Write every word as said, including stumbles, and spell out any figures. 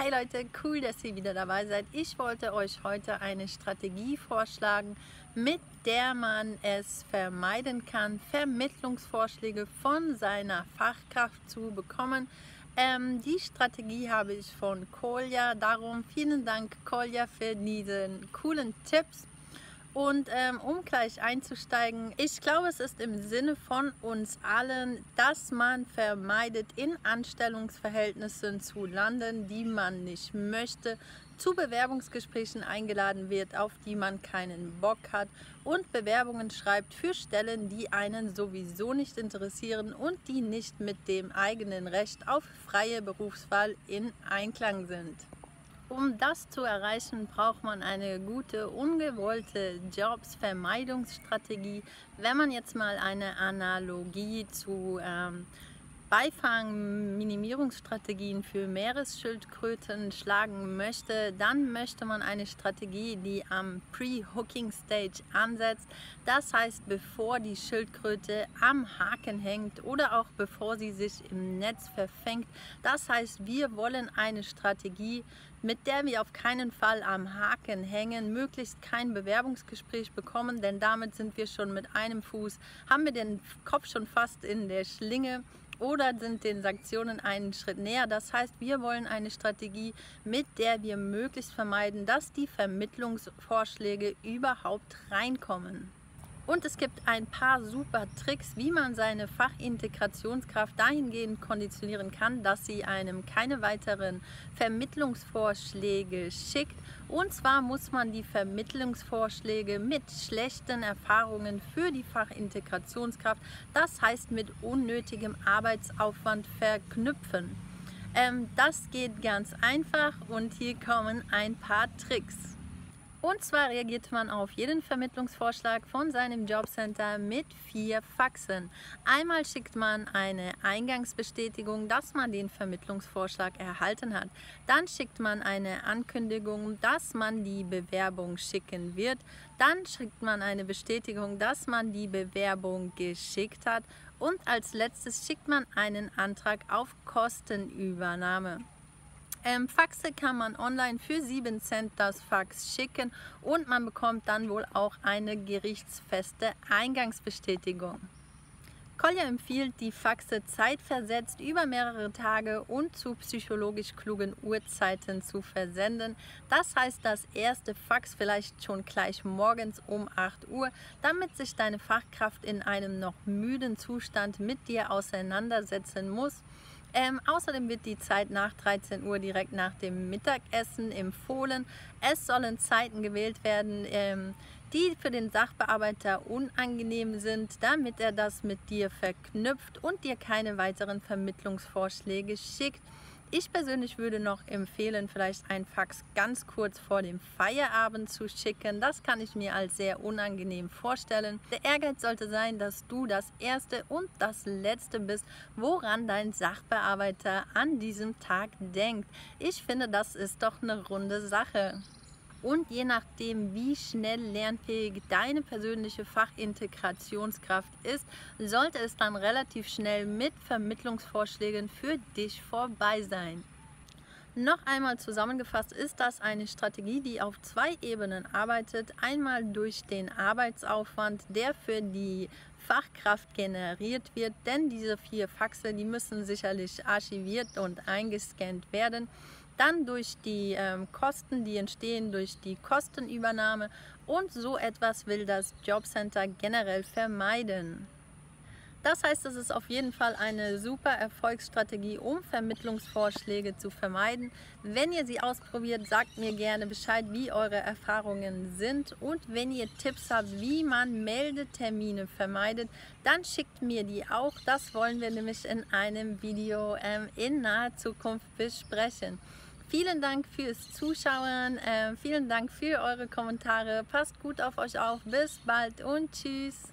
Hey Leute, cool, dass ihr wieder dabei seid. Ich wollte euch heute eine Strategie vorschlagen, mit der man es vermeiden kann, Vermittlungsvorschläge von seiner Fachkraft zu bekommen. Ähm, die Strategie habe ich von Kolja, darum vielen Dank Kolja für diesen coolen Tipps. Und ähm, um gleich einzusteigen, ich glaube, es ist im Sinne von uns allen, dass man vermeidet, in Anstellungsverhältnissen zu landen, die man nicht möchte, zu Bewerbungsgesprächen eingeladen wird, auf die man keinen Bock hat und Bewerbungen schreibt für Stellen, die einen sowieso nicht interessieren und die nicht mit dem eigenen Recht auf freie Berufswahl in Einklang sind. Um das zu erreichen, braucht man eine gute, ungewollte Jobsvermeidungsstrategie. Wenn man jetzt mal eine Analogie zu ähm, Beifangminimierungsstrategien für Meeresschildkröten schlagen möchte, dann möchte man eine Strategie, die am Pre-Hooking-Stage ansetzt. Das heißt, bevor die Schildkröte am Haken hängt oder auch bevor sie sich im Netz verfängt. Das heißt, wir wollen eine Strategie, mit der wir auf keinen Fall am Haken hängen, möglichst kein Bewerbungsgespräch bekommen, denn damit sind wir schon mit einem Fuß, haben wir den Kopf schon fast in der Schlinge oder sind den Sanktionen einen Schritt näher. Das heißt, wir wollen eine Strategie, mit der wir möglichst vermeiden, dass die Vermittlungsvorschläge überhaupt reinkommen. Und es gibt ein paar super Tricks, wie man seine Fachintegrationskraft dahingehend konditionieren kann, dass sie einem keine weiteren Vermittlungsvorschläge schickt. Und zwar muss man die Vermittlungsvorschläge mit schlechten Erfahrungen für die Fachintegrationskraft, das heißt mit unnötigem Arbeitsaufwand, verknüpfen. Ähm, das geht ganz einfach und hier kommen ein paar Tricks. Und zwar reagiert man auf jeden Vermittlungsvorschlag von seinem Jobcenter mit vier Faxen. Einmal schickt man eine Eingangsbestätigung, dass man den Vermittlungsvorschlag erhalten hat. Dann schickt man eine Ankündigung, dass man die Bewerbung schicken wird. Dann schickt man eine Bestätigung, dass man die Bewerbung geschickt hat. Und als letztes schickt man einen Antrag auf Kostenübernahme. Ähm, Faxe kann man online für sieben Cent das Fax schicken und man bekommt dann wohl auch eine gerichtsfeste Eingangsbestätigung. Kolja empfiehlt, die Faxe zeitversetzt über mehrere Tage und zu psychologisch klugen Uhrzeiten zu versenden. Das heißt, das erste Fax vielleicht schon gleich morgens um acht Uhr, damit sich deine Fachkraft in einem noch müden Zustand mit dir auseinandersetzen muss. Ähm, außerdem wird die Zeit nach dreizehn Uhr direkt nach dem Mittagessen empfohlen. Es sollen Zeiten gewählt werden, ähm, die für den Sachbearbeiter unangenehm sind, damit er das mit dir verknüpft und dir keine weiteren Vermittlungsvorschläge schickt. Ich persönlich würde noch empfehlen, vielleicht ein Fax ganz kurz vor dem Feierabend zu schicken. Das kann ich mir als sehr unangenehm vorstellen. Der Ehrgeiz sollte sein, dass du das Erste und das Letzte bist, woran dein Sachbearbeiter an diesem Tag denkt. Ich finde, das ist doch eine runde Sache. Und je nachdem, wie schnell lernfähig deine persönliche Fachintegrationskraft ist, sollte es dann relativ schnell mit Vermittlungsvorschlägen für dich vorbei sein. Noch einmal zusammengefasst ist das eine Strategie, die auf zwei Ebenen arbeitet. Einmal durch den Arbeitsaufwand, der für die Fachkraft generiert wird, denn diese vier Faxe, die müssen sicherlich archiviert und eingescannt werden. Dann durch die ähm, Kosten, die entstehen durch die Kostenübernahme, und so etwas will das Jobcenter generell vermeiden. Das heißt, es ist auf jeden Fall eine super Erfolgsstrategie, um Vermittlungsvorschläge zu vermeiden. Wenn ihr sie ausprobiert, sagt mir gerne Bescheid, wie eure Erfahrungen sind. Und wenn ihr Tipps habt, wie man Meldetermine vermeidet, dann schickt mir die auch. Das wollen wir nämlich in einem Video ähm, in naher Zukunft besprechen. Vielen Dank fürs Zuschauen, äh, vielen Dank für eure Kommentare. Passt gut auf euch auf. Bis bald und tschüss.